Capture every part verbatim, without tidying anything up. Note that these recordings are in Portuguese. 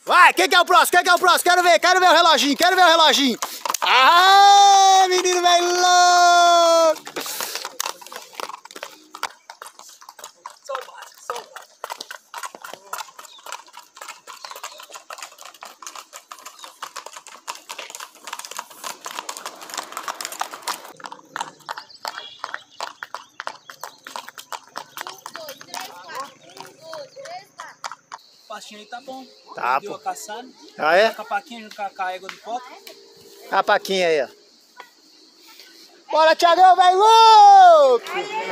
Vai, quem que é o próximo? Quem que é o próximo? Quero ver, quero ver o reloginho, quero ver o reloginho. Ah, menino velho louco. O pastinho aí tá bom. Tá, deu pô. a caçada. Ah, é? Com a paquinha junto com a, com a égua do copo. A paquinha aí, ó. Bora, Thiagão, velho louco!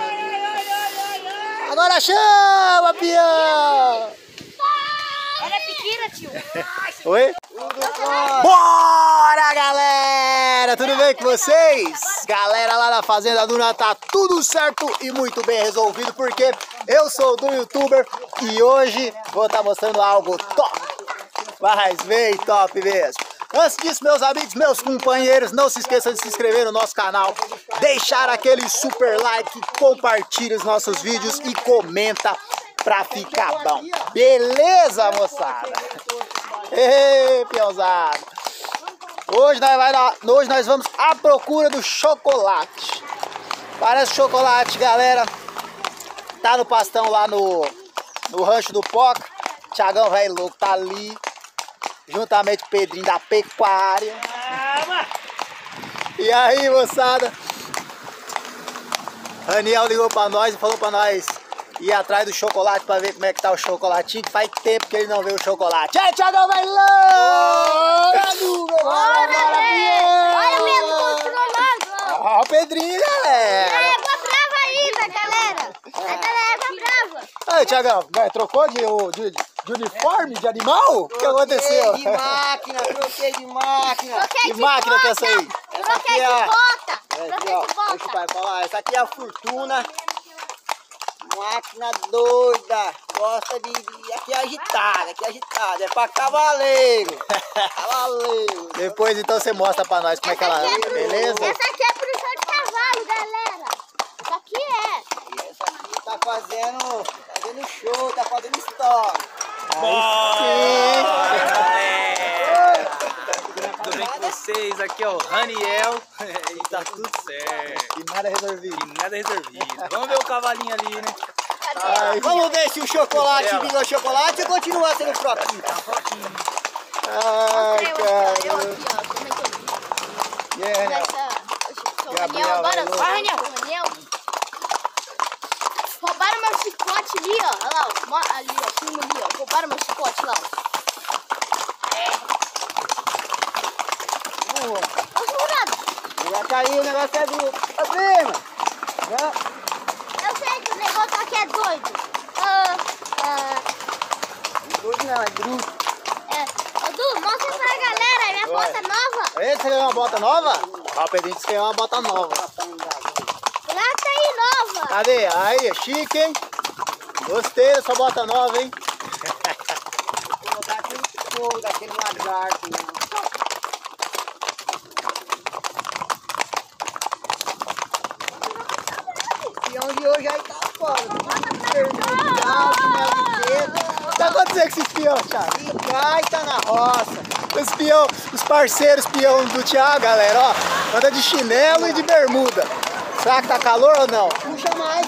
Agora chama, peão! Olha a piquira, tio. Oi? Bora, galera! Tudo bem com vocês? Galera, lá na Fazenda Duna tá tudo certo e muito bem resolvido, porque eu sou do youtuber e hoje vou estar mostrando algo top. Mas bem top mesmo. Antes disso, meus amigos, meus companheiros, não se esqueçam de se inscrever no nosso canal, deixar aquele super like, compartilhe os nossos vídeos e comenta pra ficar bom. Beleza, moçada? Ei, peãozada! Hoje nós, vai lá, hoje nós vamos à procura do chocolate. Parece chocolate, galera. Tá no pastão lá no, no rancho do Poca. Thiagão velho louco tá ali. Juntamente com o Pedrinho da pecuária. E aí, moçada? Raniel ligou pra nós e falou pra nós ir atrás do chocolate pra ver como é que tá o chocolatinho, que faz tempo que ele não vê o chocolate. Ei, Thiagão vai lá! Olha mesmo controlando. Ó o Pedrinho, galera! É égua brava ainda, galera. Essa é égua brava. Aí, Thiagão, vai, trocou de, de, de uniforme, de animal? O que aconteceu? De máquina, troquei de máquina. Troquei Que de máquina que é bota. essa aí? Essa aqui Troquei é de a- bota. É, aqui, Troquei ó, de deixa o bota. pai falar. Essa aqui é a Fortuna. Máquina doida. Gosta de, de... Aqui é agitada, aqui é agitada. É pra cavaleiro. Cavaleiro. Depois então você mostra pra nós como é que ela Essa é, aqui é pro- beleza? Essa aqui é pro show de cavalo, galera. Isso aqui é. E essa aqui tá fazendo, fazendo show, tá fazendo história. Tudo bem com vocês? Aqui é o Raniel. E tá tudo certo. E nada resolvido. E nada resolvido. Vamos ver o cavalinho ali, né? Ai, Vamos ver se o chocolate Ela. virou chocolate e continua sendo fraquinho. ai, Eu, cara. eu aqui, ó. Como é que eu vi? E aí, Raniel? O Gabriel, Raniel agora. vai, Vai, Raniel. Raniel. Roubaram meu chicote ali, ó. Olha lá, ó. Mo- ali, ó. Filma ali, ó. Roubaram meu chicote lá, ó. Boa. Ô, jurado. Já caiu, o negócio é do... Ô, prima. Já... Eu sei que o negócio aqui é doido. Ah, ah, Doido não, é bruto. é. Ô, Du, mostra pra galera. Minha Vai. bota nova. Esse ganhou uma bota nova? Ó, o Pedrinho disse que ganhou uma bota nova. Prata aí, nova. Cadê? Aí, é chique, hein? Gostei dessa bota nova, hein? Vou botar aqui um fogo daquele lagarto. Né? O peão de hoje aí tá fora. Vermelhado, chinelo O que tá acontecendo com esse peão, Thiago? de dedo. E cai, tá na roça. Os peão, os parceiros peão do Thiago, galera, ó. Anda de chinelo e de bermuda. Será que tá calor ou não? Puxa mais.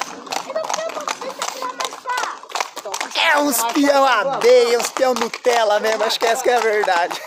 É uns peão abeia, uns peão Nutella mesmo. Acho que essa que é a verdade.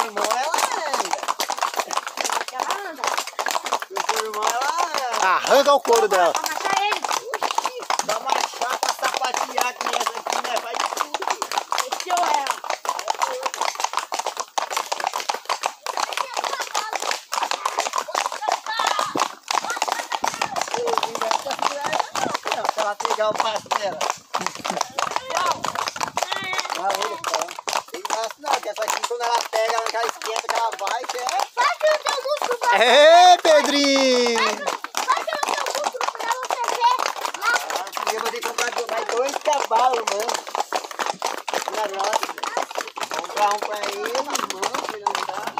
seu irmão ela anda. Ela anda. O seu irmão ela anda. Arranca o couro dela. Pra matar ele. Oxi, pra machar, pra sapatear que essa aqui, né? Faz de tudo. Deixou ela. Se ela pegar o passo dela. Não, olha só. Tem braço não, que essa aqui quando ela pega, ela já esquenta, que ela vai, que é... Vai pelo teu músculo pra Ê, Pedrinho! Vai pelo teu músculo pra você ver. Lá. Ah, eu vou ter que comprar mais dois cavalos, mano. Não, não. Comprar um pra ele, mano, pra ele andar.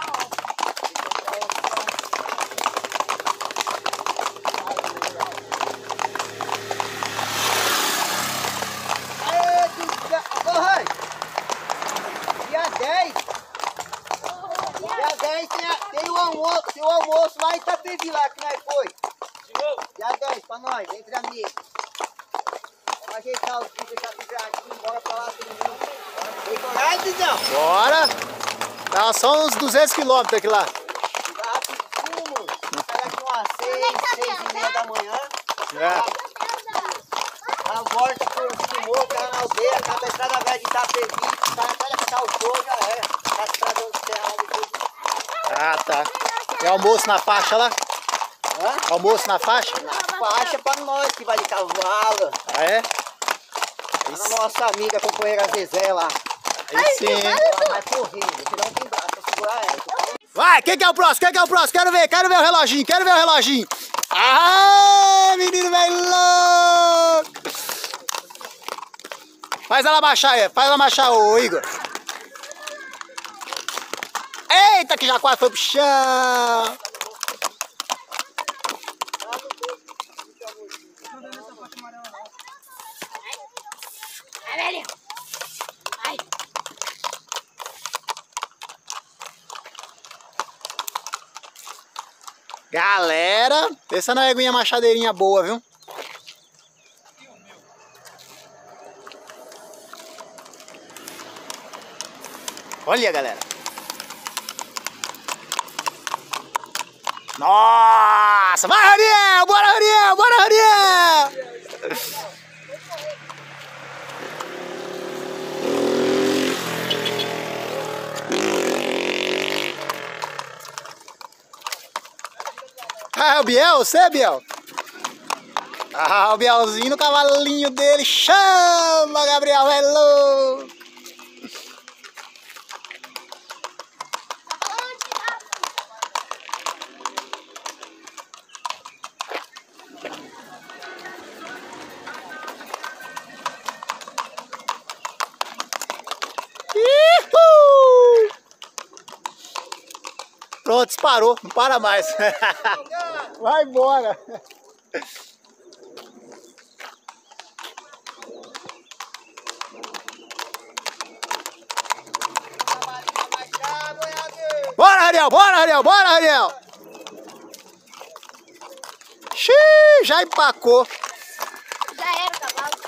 Aê, do... Ô, Rãs! Dia dez. Dia dez tem, a, tem o almoço, tem o almoço lá em Itapevi lá que nós foi. Dia dez pra nós, entre amigos. Vamos ajeitar os vídeos, deixar tudo aqui, bora pra lá todo mundo. Tem coragem, Bizão? Bora! Tá só uns duzentos quilômetros aqui lá. Vai rapidinho, sai daqui umas seis, seis e meia da manhã. É. A volta por Timor, que é na aldeia, acaba a estrada velha de Itapevi, sai até ficar o show, já era. Tá estradando o terra depois. Ah, tá. Tem almoço na faixa lá? Hã? Almoço na faixa? Na faixa pra nós que vai de cavalo. Ah, é? A nossa amiga companheira Zezé lá. Aí sim. Ela vai correndo, você não tem braço pra segurar ela. Vai, quem que é o próximo? Quem que é o próximo? Quero ver, quero ver o reloginho, quero ver o reloginho. Ah, menino velho louco. Faz ela baixar aí, faz ela baixar, ô Igor. Eita, que já quase foi pro chão. Vai, velho. Vai. Galera, essa não é aguinha machadeirinha boa, viu? Olha, galera. Nossa! Vai, Ariel! Bora, Ariel! Bora, Ariel! Ah, é o Biel? Você é Biel? Ah, o Bielzinho no cavalinho dele. Chama, Gabriel, hello! Ihu! Pronto, disparou, não para mais. Vai embora. Bora, Ariel, bora, Ariel, bora, Ariel. Xiii, já empacou. Já era o cavalo.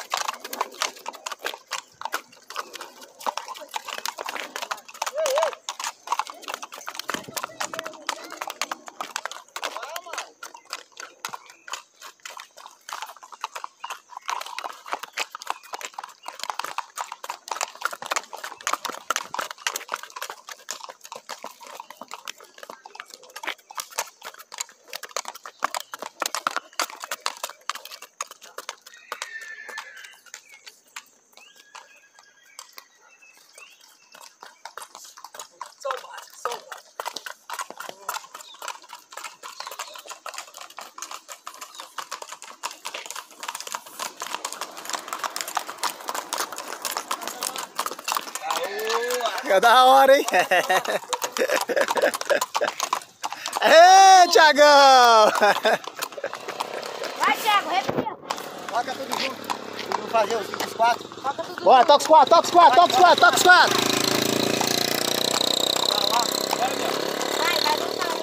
É da hora, hein? Ê, Thiagão! Vai, Thiago, repita. Toca tudo junto. Vamos fazer os, os quatro. Toca tudo. Bora, toca os quatro, toca os quatro, toca os quatro, toca os quatro! Vai, vai voltar.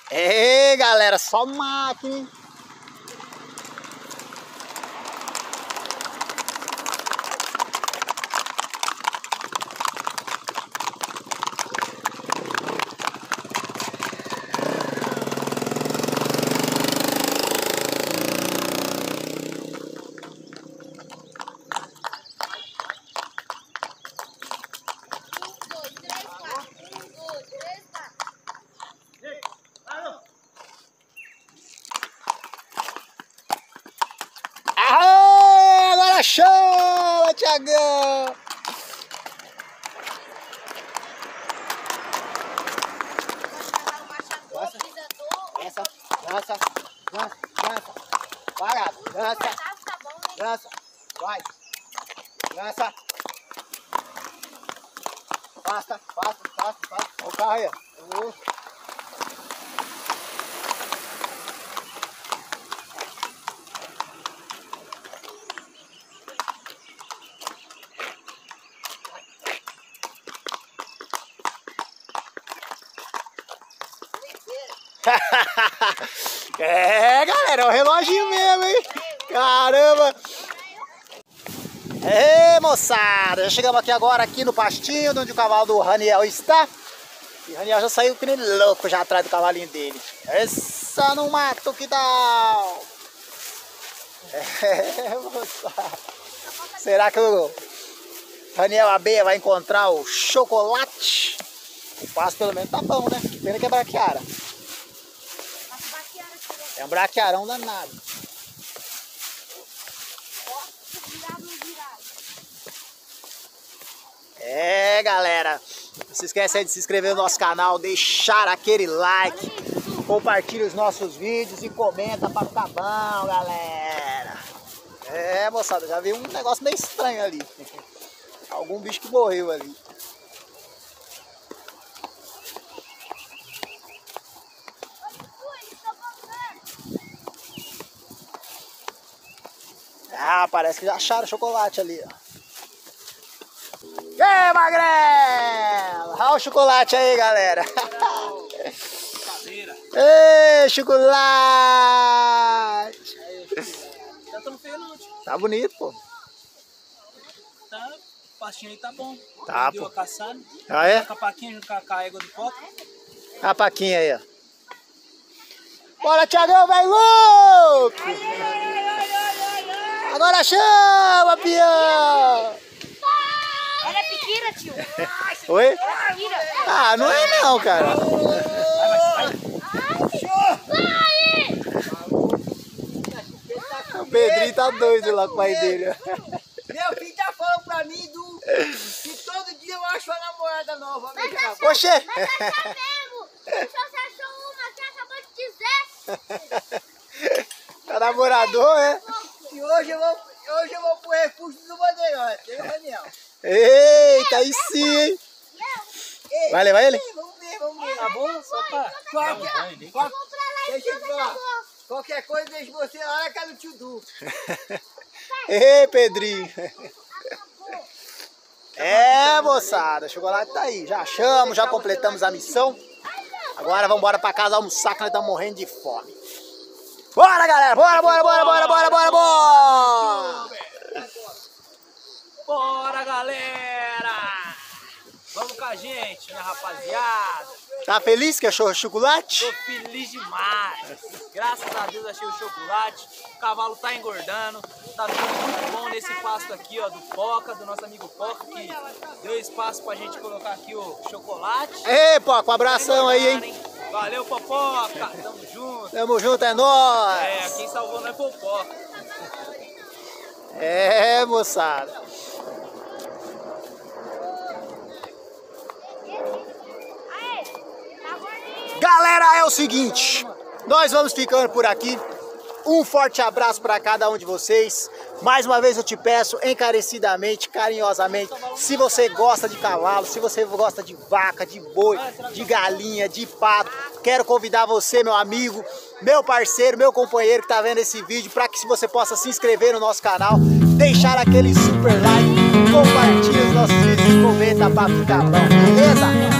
Ei, galera, só máquina, hein? Chama, Thiagão! Dança, dança, dança, dança, dança, para, dança, dança, vai, dança, basta, basta, basta, basta, olha o carro aí, ó. É, galera, é o reloginho mesmo, hein? Caramba! Ei, moçada, já chegamos aqui agora, aqui no pastinho, onde o cavalo do Raniel está. E o Raniel já saiu que nem louco já atrás do cavalinho dele. Essa no mato, que tal? É, moçada. Será que o Raniel Abelha vai encontrar o chocolate? O passo pelo menos tá bom, né? Que pena que é braquiara. É um braquiarão danado. É, galera. Não se esqueça aí de se inscrever no nosso canal, deixar aquele like, compartilhe os nossos vídeos e comenta pra ficar bom, galera. É, moçada, já vi um negócio meio estranho ali. Algum bicho que morreu ali. Ah, parece que já acharam chocolate ali, ó. Ei, magrela! Olha o chocolate aí, galera. Ei, chocolate! Tá tão feio não, tio. Tá bonito, pô. Tá, o pastinho aí tá bom. Tá, deu pô. a caçada. Ah, é? Com a paquinha junto com a, com a égua do copo. A paquinha aí, ó. Bora, Thiagão, vai louco! Agora chama, peão! Olha a piquira, tio. Oi? Piquira. Ah, não é não, cara. O Pedrinho tá doido lá com o pai dele. Meu filho tá falando pra mim do, que todo dia eu acho uma namorada nova. Oxê! Mas nós sabemos. Só você achou uma que acabou de dizer. Tá namorador, é? E hoje eu vou, hoje eu vou pro refúgio do Bandeirote, hein, Daniel? Eita, aí sim, hein? Ei, Vai levar ele? Vamos ver, vamos ver. Tá bom? Só pra... Qualquer, qual, deixa eu falar. Qualquer coisa deixa você lá na casa do tio Du. Ei, Pedrinho. É, moçada, o chocolate tá aí. Já achamos, já completamos a missão. Agora vamos embora pra casa almoçar, que nós estamos morrendo de fome. Bora, galera! Bora, bora, bora, bora, bora, bora, bora! Bora, galera! Vamos com a gente, minha rapaziada. Tá feliz que achou chocolate? Tô feliz demais. Graças a Deus achei o chocolate. O cavalo tá engordando. Tá tudo muito bom nesse pasto aqui, ó, do Poca, do nosso amigo Poca, que deu espaço pra gente colocar aqui o chocolate. Ei, Poca, um abração aí, hein? Valeu, Popoca. Tamo junto. Tamo junto, é nóis! É, quem salvou não é Popoca. É, moçada. Galera, é o seguinte, nós vamos ficando por aqui. Um forte abraço para cada um de vocês. Mais uma vez eu te peço encarecidamente, carinhosamente, se você gosta de cavalo, se você gosta de vaca, de boi, de galinha, de pato, quero convidar você, meu amigo, meu parceiro, meu companheiro que tá vendo esse vídeo, para que você possa se inscrever no nosso canal, deixar aquele super like, compartilhe os nossos vídeos e comenta pra ficar bom, beleza?